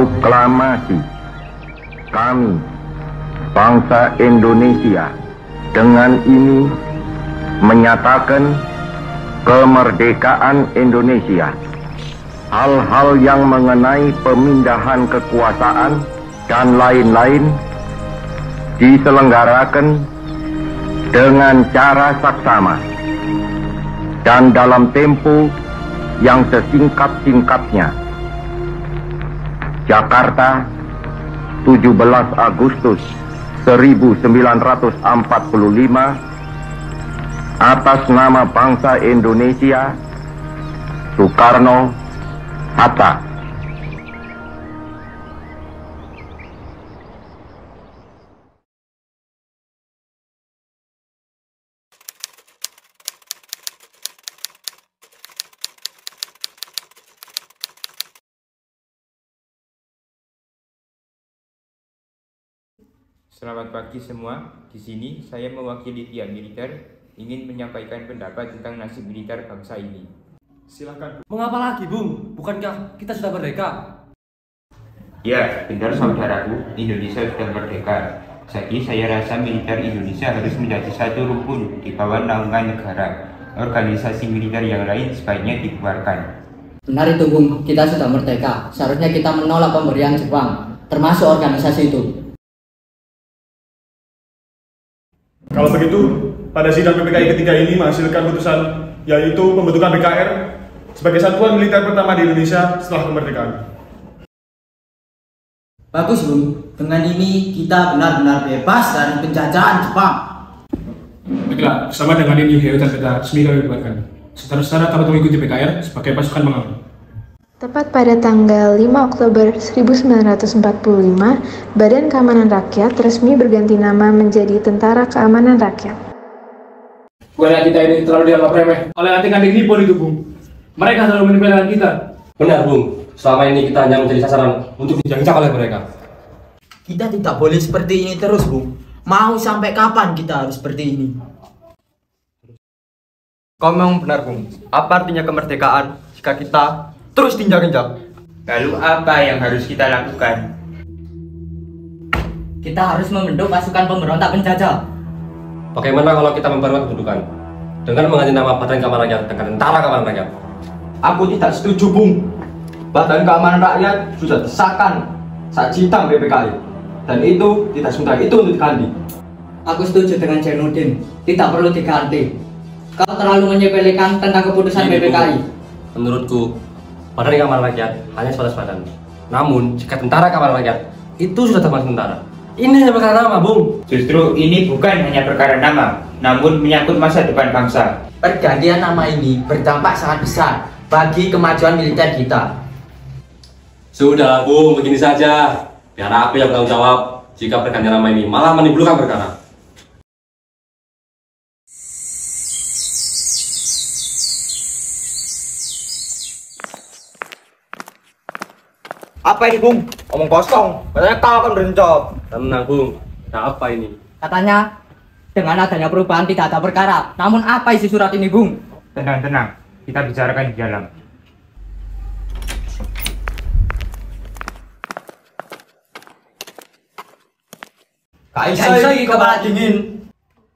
Proklamasi. Kami, bangsa Indonesia, dengan ini menyatakan kemerdekaan Indonesia. Hal-hal yang mengenai pemindahan kekuasaan dan lain-lain diselenggarakan dengan cara saksama dan dalam tempo yang sesingkat-singkatnya. Jakarta, 17 Agustus 1945, atas nama bangsa Indonesia, Soekarno Hatta. Selamat pagi semua. Di sini saya mewakili Tian Militer ingin menyampaikan pendapat tentang nasib militer bangsa ini. Silakan. Mengapa lagi, Bung? Bukankah kita sudah merdeka? Ya, benar saudaraku, Indonesia sudah merdeka. Jadi saya rasa militer Indonesia harus menjadi satu rukun di bawah naungan negara. Organisasi militer yang lain sebaiknya dibubarkan. Benar itu, Bung. Kita sudah merdeka. Seharusnya kita menolak pemberian Jepang, termasuk organisasi itu. Kalau begitu, pada sidang PPKI ketiga ini menghasilkan putusan yaitu pembentukan BKR sebagai satuan militer pertama di Indonesia setelah kemerdekaan. Bagus, Bung. Dengan ini kita benar-benar bebas dari penjajahan Jepang. Baiklah, bersama dengan ini Heo dan Beta resmi kami bubarkan. Saudara-saudara dapat mengikuti BKR sebagai pasukan mengawal. Tepat pada tanggal 5 Oktober 1945, Badan Keamanan Rakyat resmi berganti nama menjadi Tentara Keamanan Rakyat. Bukannya kita ini terlalu dianggap remeh oleh anti-anti ini pun itu, Bung. Mereka selalu menempelkan kita. Benar, Bung. Selama ini kita hanya menjadi sasaran untuk diinjak oleh mereka. Kita tidak boleh seperti ini terus, Bung. Mau sampai kapan kita harus seperti ini? Kau memang benar, Bung. Apa artinya kemerdekaan jika kita terus tinjak-injak? Lalu apa yang harus kita lakukan? Kita harus membentuk pasukan pemberontak penjajah. Bagaimana kalau kita memperkuat kedudukan dengan mengganti nama Badan Keamanan Rakyat dengan Tentara Keamanan Rakyat? Aku tidak setuju, Bung. Badan Keamanan Rakyat sudah disahkan saat sidang PPKI, dan itu tidak semudah itu untuk diganti. Aku setuju dengan Jainuddin. Tidak perlu diganti. Kau terlalu menyepelekan tentang keputusan PPKI. Menurutku, Badan Keamanan Rakyat hanya sebatas badan. Namun, jika Tentara Keamanan Rakyat itu sudah termasuk tentara. Ini hanya perkara nama, Bung. Justru ini bukan hanya perkara nama, namun menyangkut masa depan bangsa. Pergantian nama ini berdampak sangat besar bagi kemajuan militer kita. Sudah, Bung, begini saja. Biar aku yang bertanggung jawab jika pergantian nama ini malah menimbulkan perkara. Apa ini, Bung? Omong kosong. Katanya kau akan berencot. Tenang, Bung. Nah, apa ini? Katanya dengan adanya perubahan tidak ada perkara. Namun apa isi surat ini, Bung? Tenang, kita bicarakan di dalam. Kaisai kepala dingin.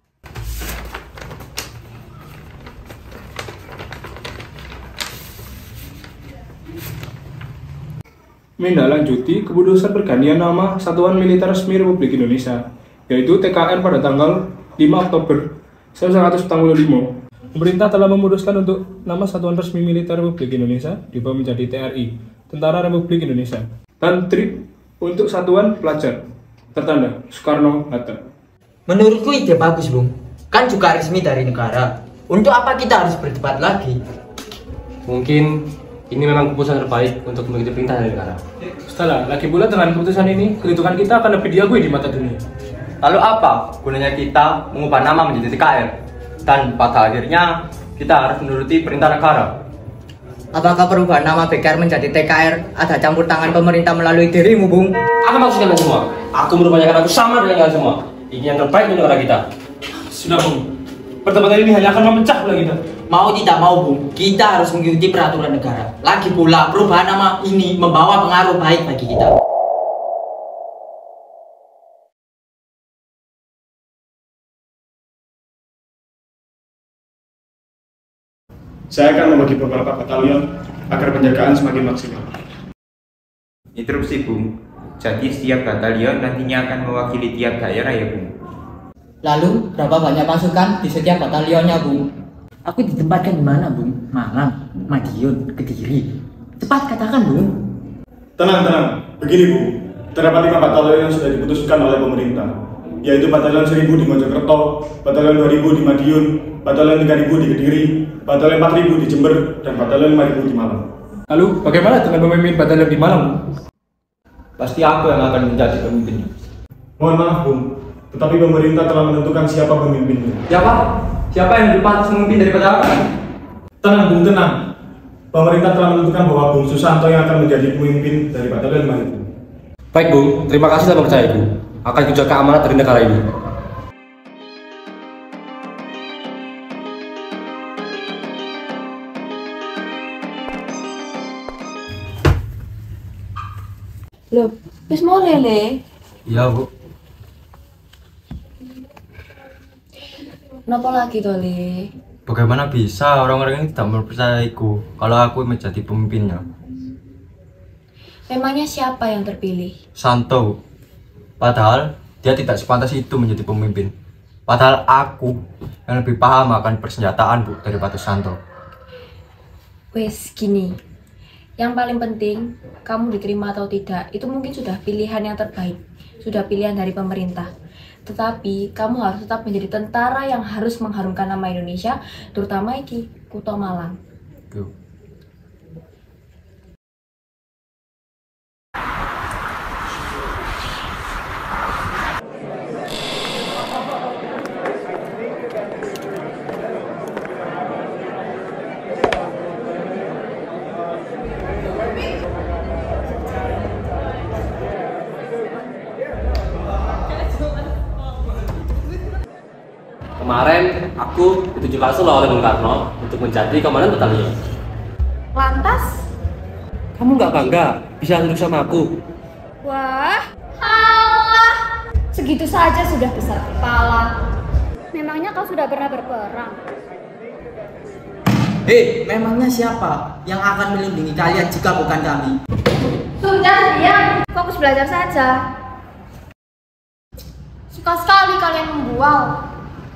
Menindaklanjuti keputusan pergantian nama Satuan Militer Resmi Republik Indonesia, yaitu TKR pada tanggal 5 Oktober 1945. Pemerintah telah memutuskan untuk nama Satuan Resmi Militer Republik Indonesia diubah menjadi TRI, Tentara Republik Indonesia, dan TRIP untuk Satuan Pelajar, tertanda Soekarno Hatta. Menurutku ide bagus, Bung. Kan juga resmi dari negara. Untuk apa kita harus berdebat lagi? Mungkin ini memang keputusan terbaik untuk mengikuti perintah dari negara. Setelah, lagi pula dengan keputusan ini, kedudukan kita akan lebih diakui di mata dunia. Lalu apa gunanya kita mengubah nama menjadi TKR? Dan pada akhirnya kita harus menuruti perintah negara. Apakah perubahan nama BKR menjadi TKR ada campur tangan pemerintah melalui dirimu, Bung? Apa maksud kalian semua? Aku merupakan aku sama dengan kalian semua. Ini yang terbaik untuk negara kita. Sudah, Bung. Pertempatan ini hanya akan memecah belah kita. Mau tidak mau Bung, kita harus mengikuti peraturan negara. Lagi pula perubahan nama ini membawa pengaruh baik bagi kita. Saya akan membagi beberapa batalion agar penjagaan semakin maksimal. Interupsi, Bung. Jadi setiap batalion nantinya akan mewakili tiap daerah ya, Bung? Lalu, berapa banyak pasukan di setiap batalionnya, Bung? Aku ditempatkan di mana, Bung? Malang, Madiun, Kediri. Cepat katakan, Bung. Tenang. Begini, Bu. Terdapat 5 batalion yang sudah diputuskan oleh pemerintah, yaitu batalion 1000 di Mojokerto, batalion 2000 di Madiun, batalion 3000 di Kediri, batalion 4000 di Jember, dan batalion 5000 di Malang. Lalu, bagaimana dengan pemimpin batalion di Malang, Bu? Pasti aku yang akan menjadi pemimpinnya. Mohon maaf, Bung, tetapi pemerintah telah menentukan siapa pemimpinnya. Siapa yang lebih pantas memimpin daripada aku? Tenang, Bung, tenang. Pemerintah telah menentukan bahwa Bung Susanto yang akan menjadi pemimpin dari batalion 5000. Baik, Bung. Terima kasih telah percaya, Bu. Akan kujaga amanat dari negara ini. Loh, wis mau lele? Iya, Bu. Kenapa lagi toh, Le? Bagaimana bisa orang-orang ini tidak mempercayaiku kalau aku menjadi pemimpinnya? Memangnya siapa yang terpilih? Santo. Padahal dia tidak sepantas itu menjadi pemimpin. Padahal aku yang lebih paham akan persenjataan, Bu, daripada Santo. Wes, gini. Yang paling penting, kamu diterima atau tidak, itu mungkin sudah pilihan yang terbaik. Sudah pilihan dari pemerintah. Tetapi, kamu harus tetap menjadi tentara yang harus mengharumkan nama Indonesia, terutama iki, Kutha Malang. Bu. Kemarin aku ditujukan solo oleh Bung Karno untuk menjadi komandan batalion. Lantas? Kamu nggak bangga bisa duduk sama aku? Wah, alah, segitu saja sudah besar kepala. Memangnya kau sudah pernah berperang? Hei, memangnya siapa yang akan melindungi kalian jika bukan kami? Sudah, diam. Fokus belajar saja. Suka sekali kalian membual.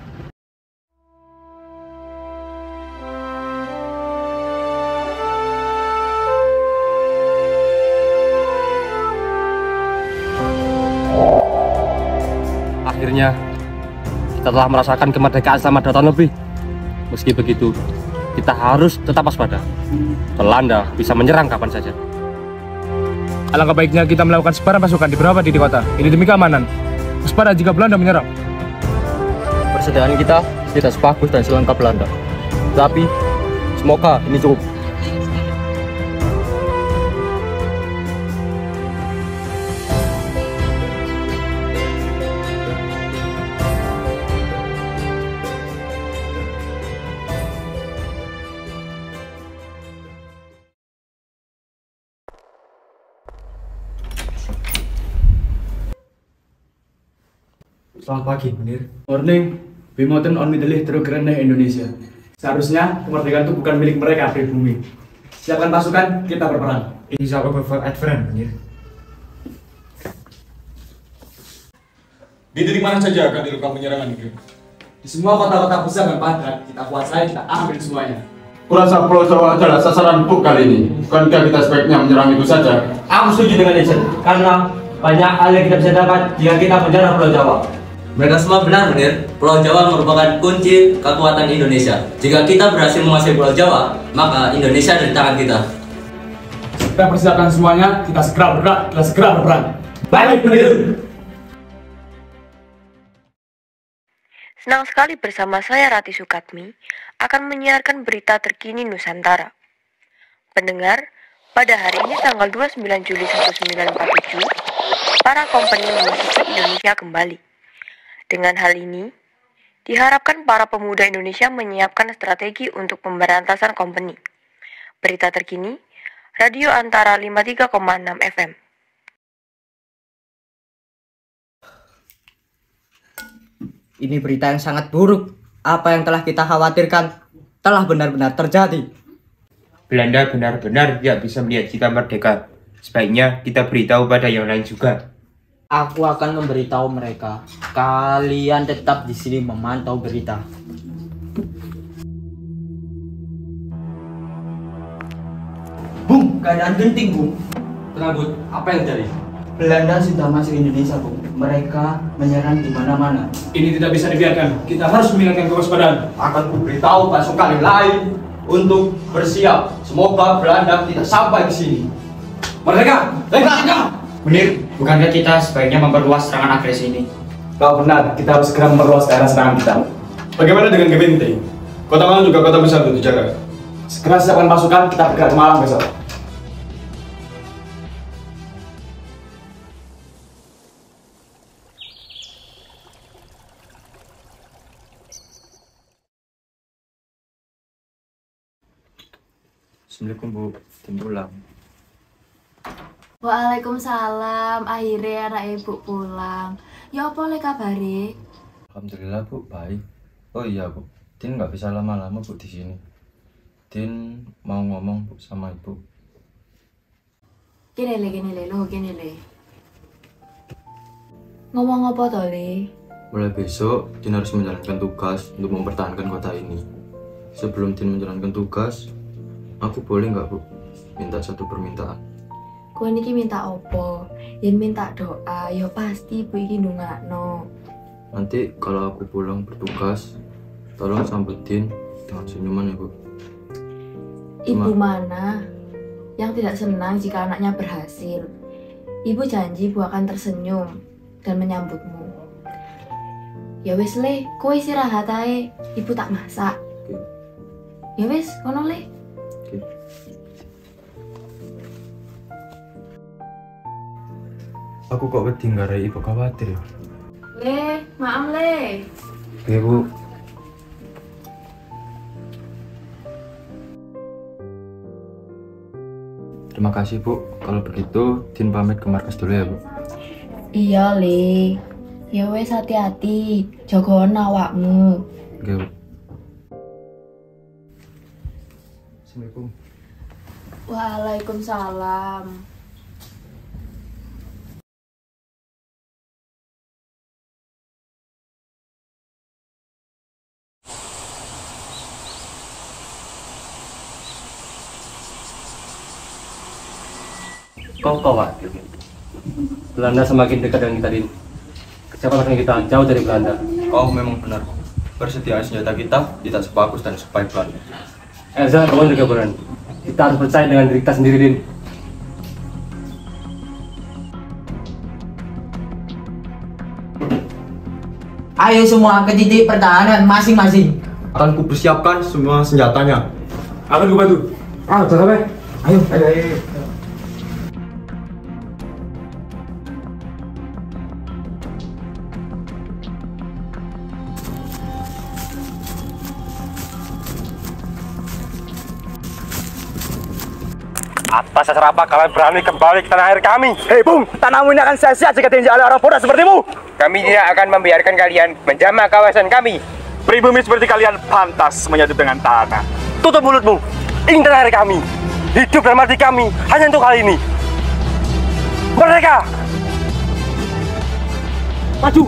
Akhirnya, kita telah merasakan kemerdekaan selama 2 tahun lebih. Meski begitu, kita harus tetap waspada. Belanda bisa menyerang kapan saja. Alangkah baiknya kita melakukan sebaran pasukan di beberapa titik kota. Ini demi keamanan. Waspada jika Belanda menyerang. Persediaan kita tidak sebagus dan selengkap Belanda. Tapi, semoga ini cukup. Selamat pagi, Munir. Morning. Bimoten on middelih terugreneh Indonesia. Seharusnya kemerdekaan itu bukan milik mereka di bumi. Siapkan pasukan, kita berperang. Insya Allah Advent, Munir. Di titik mana saja akan dilakukan penyerangan itu? Di semua kota-kota besar dan padat, kita kuasai, kita ambil semuanya. Kurasa Pulau Jawa adalah sasaran empuk kali ini. Bukankah kita sebaiknya menyerang itu saja? Aku setuju dengan Nation, karena banyak hal yang kita bisa dapat jika kita menyerang Pulau Jawa. Mereka semua benar, Munir. Pulau Jawa merupakan kunci kekuatan Indonesia. Jika kita berhasil menguasai Pulau Jawa, maka Indonesia ada di tangan kita. Kita persiapkan semuanya, kita segera berperang. Baik, Munir. Senang sekali bersama saya Rati Sukatmi akan menyiarkan berita terkini Nusantara. Pendengar, pada hari ini tanggal 29 Juli 1947, para kompeni memasuki Indonesia kembali. Dengan hal ini, diharapkan para pemuda Indonesia menyiapkan strategi untuk pemberantasan kompeni. Berita terkini, Radio Antara 53,6 FM. Ini berita yang sangat buruk. Apa yang telah kita khawatirkan telah benar-benar terjadi. Belanda benar-benar tidak bisa melihat kita merdeka. Sebaiknya kita beritahu pada yang lain juga. Aku akan memberitahu mereka. Kalian tetap di sini memantau berita. Bung, keadaan genting, Bung. Tenang, Bud. Apa yang terjadi? Belanda sudah masuk Indonesia, Bung. Mereka menyerang di mana-mana. Ini tidak bisa dibiarkan. Kita harus meningkatkan kewaspadaan. Akan kuberitahu pasukan yang lain untuk bersiap. Semoga Belanda tidak sampai ke sini. Merdeka! Merdeka! Munir, bukankah kita sebaiknya memperluas serangan agresi ini? Kau benar, kita harus segera memperluas daerah serangan kita. Bagaimana dengan Gebinti? Kota Malang juga kota besar untuk dijaga. Segera siapkan pasukan, kita bergerak ke Malang besok. Assalamualaikum Bu, tim pulang. Waalaikumsalam, akhirnya anak ibu pulang. Ya apa le kabare? Alhamdulillah Bu, baik. Oh iya Bu, Tin nggak bisa lama-lama Bu di sini. Tin mau ngomong Bu sama Ibu. Gini le, ngomong apa toh le? Mulai besok, Tin harus menjalankan tugas untuk mempertahankan kota ini. Sebelum Tin menjalankan tugas, aku boleh nggak Bu minta satu permintaan? Kowe niki minta opo? Yen minta doa, ya pasti ibu iki ndongakno. Nanti kalau aku pulang bertugas, tolong sambutin dengan senyuman ya Bu. Ibu mana yang tidak senang jika anaknya berhasil? Ibu janji ibu akan tersenyum dan menyambutmu. Ya wis le, kowe istirahat ae, ibu tak masak. Ya wis, kono le. Aku kok wedi ngarai Ibu khawatir ya? Le, maaf le. Oke Bu. Terima kasih Bu. Kalau begitu, Tin pamit ke markas dulu ya Bu. Iya le. Ya wes hati-hati, jagoan awakmu. Oke Bu. Assalamualaikum. Waalaikumsalam. Kau khawatir? Belanda semakin dekat dengan kita, Din. Kesiapan akan kita jauh dari Belanda. Oh, memang benar. Persediaan senjata kita tidak sebagus dan sebaik Belanda. Elza, kamu juga berani. Kita harus percaya dengan diri kita sendiri, Din. Ayo semua ke titik pertahanan masing-masing. Akan kupersiapkan semua senjatanya. Akan gue bantu. Udah sampai. Ayo. Atas dasar apa kalian berani kembali ke tanah air kami? Hei Bung, tanahmu ini akan sia-sia jika diinjak oleh orang bodoh sepertimu. Kami tidak akan membiarkan kalian menjamah kawasan kami. Pribumi seperti kalian pantas menyatu dengan tanah. Tutup mulutmu. Ini tanah air kami. Hidup dan mati kami hanya untuk kali ini. Merdeka! Maju!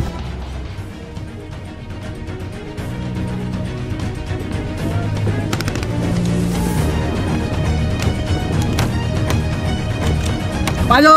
Maju!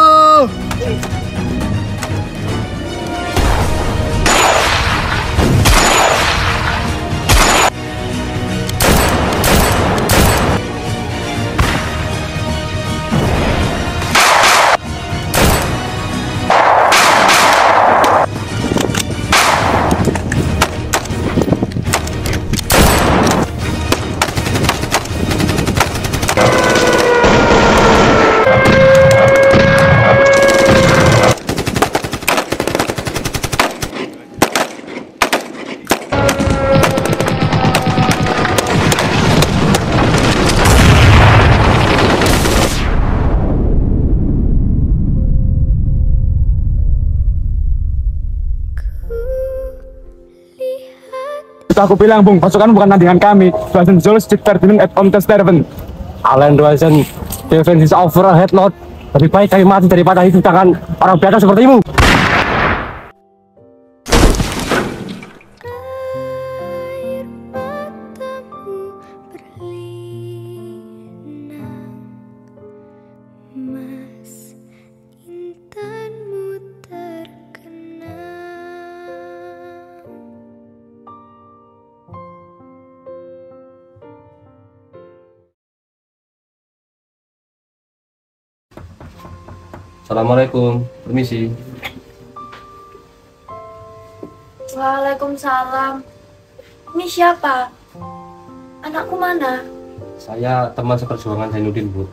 aku bilang, Bung, pasukan bukan tandingan kami. Dozen Zulus Verdienen et om te sterven. Alain Dozen, defense is overhead, Lord. Lebih baik kami mati daripada hidup tangan orang biadab sepertimu. Assalamualaikum, permisi. Waalaikumsalam. Ini siapa? Anakku mana? Saya teman seperjuangan Zainuddin, Bu.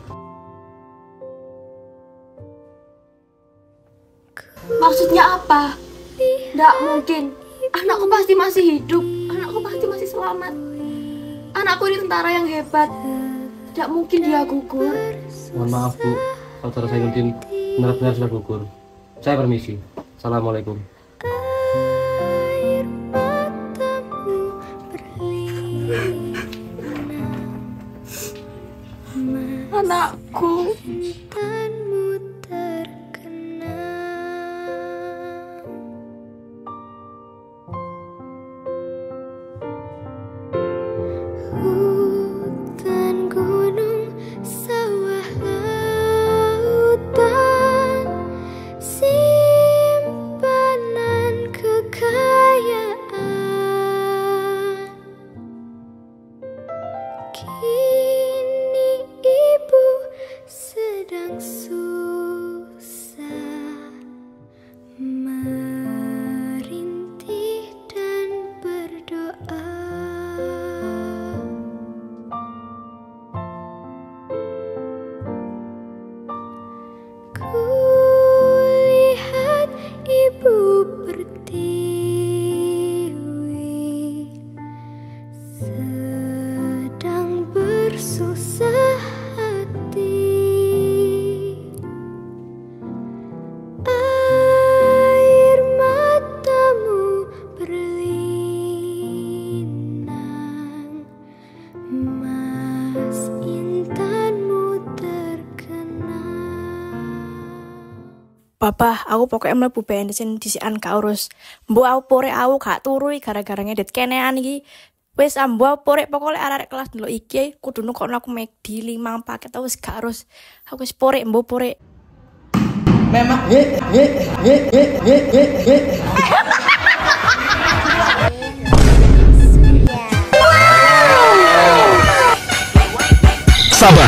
Maksudnya apa? Nggak mungkin. Anakku pasti masih hidup. Anakku pasti masih selamat. Anakku ini tentara yang hebat. Tidak mungkin dia gugur. Mohon maaf, Bu. Saudara Zainuddin benar-benar sudah gugur. Saya permisi. Assalamualaikum. Anakku. Bapak, aku pokoknya mlebu bensin disikan gak urus. Mbok aku porek aku gak turui gara-gara ngedit kenean iki. Wis mbok porek pokoknya arek kelas dulu iki kudu nukokno aku McD 5 paket wis gak urus. Aku wis porek mbok porek. Memang sabar.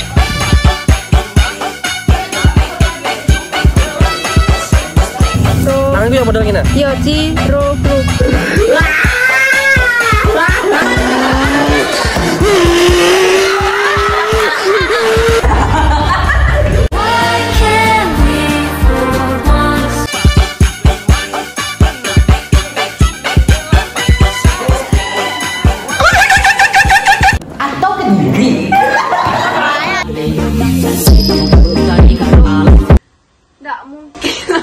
Tanganku yang modal gini. Yo Ci, ro. Atau Kediri. Nggak mungkin.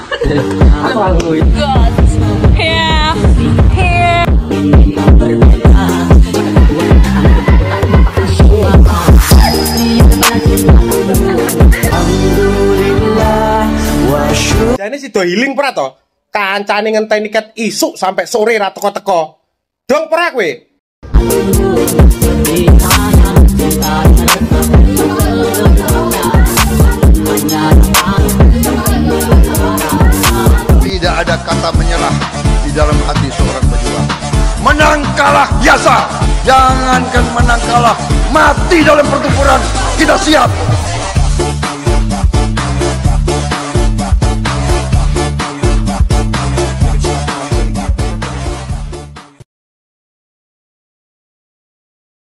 Jane sido healing pra to. Kancane ngenteni ket isuk sampai sore ra teko-teko. Dong pra kowe. Tidak ada kata menyerah di dalam hati seorang pejuang. Menang kalah biasa, jangankan menang kalah, mati dalam pertempuran kita siap.